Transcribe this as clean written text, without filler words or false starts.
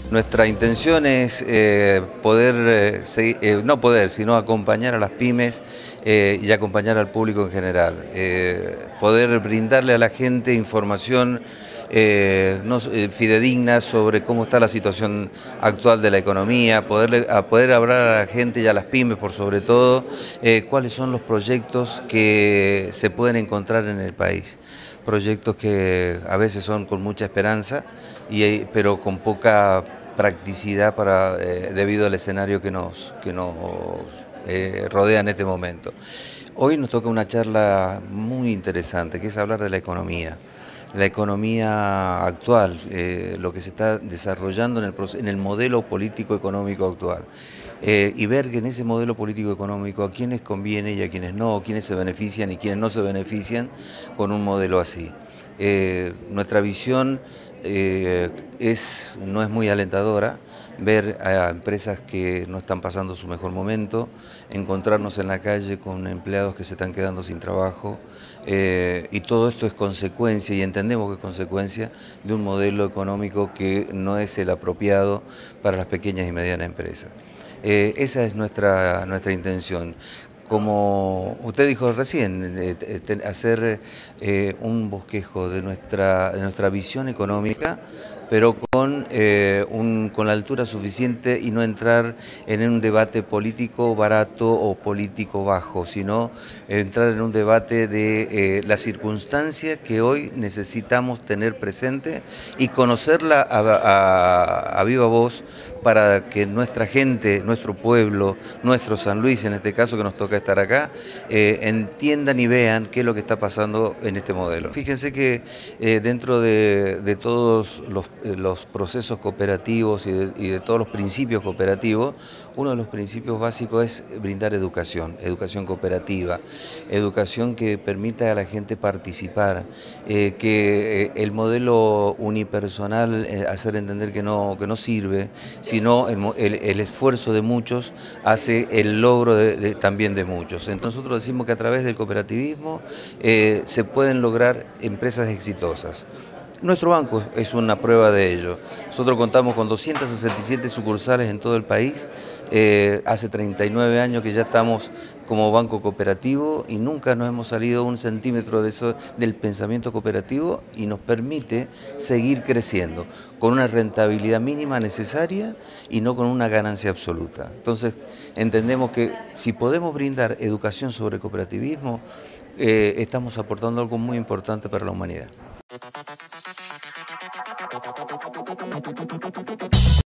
Nuestra intención es no poder, sino acompañar a las pymes y acompañar al público en general. Poder brindarle a la gente información fidedigna sobre cómo está la situación actual de la economía, poder hablar a la gente y a las pymes por sobre todo, cuáles son los proyectos que se pueden encontrar en el país. Proyectos que a veces son con mucha esperanza, pero con poca practicidad debido al escenario que nos rodea en este momento. Hoy nos toca una charla muy interesante, que es hablar de la economía actual, lo que se está desarrollando en el modelo político-económico actual. Y ver que en ese modelo político-económico a quienes conviene y a quienes no, quienes se benefician y quienes no se benefician con un modelo así. Nuestra visión no es muy alentadora, ver a empresas que no están pasando su mejor momento, encontrarnos en la calle con empleados que se están quedando sin trabajo, y todo esto es consecuencia, y entendemos que es consecuencia de un modelo económico que no es el apropiado para las pequeñas y medianas empresas. Esa es nuestra intención. Como usted dijo recién, hacer un bosquejo de nuestra visión económica, pero con la altura suficiente y no entrar en un debate político barato o político bajo, sino entrar en un debate de la circunstancia que hoy necesitamos tener presente y conocerla a viva voz para que nuestra gente, nuestro pueblo, nuestro San Luis en este caso que nos toca estar acá, entiendan y vean qué es lo que está pasando en este modelo. Fíjense que dentro de todos los procesos cooperativos y de todos los principios cooperativos, uno de los principios básicos es brindar educación cooperativa, educación que permita a la gente participar, que el modelo unipersonal, hacer entender que no sirve, sino el esfuerzo de muchos hace el logro también de muchos. Entonces nosotros decimos que a través del cooperativismo se pueden lograr empresas exitosas. Nuestro banco es una prueba de ello. Nosotros contamos con 267 sucursales en todo el país. Hace 39 años que ya estamos como banco cooperativo y nunca nos hemos salido un centímetro de eso, del pensamiento cooperativo, y nos permite seguir creciendo con una rentabilidad mínima necesaria y no con una ganancia absoluta. Entonces entendemos que si podemos brindar educación sobre cooperativismo, estamos aportando algo muy importante para la humanidad.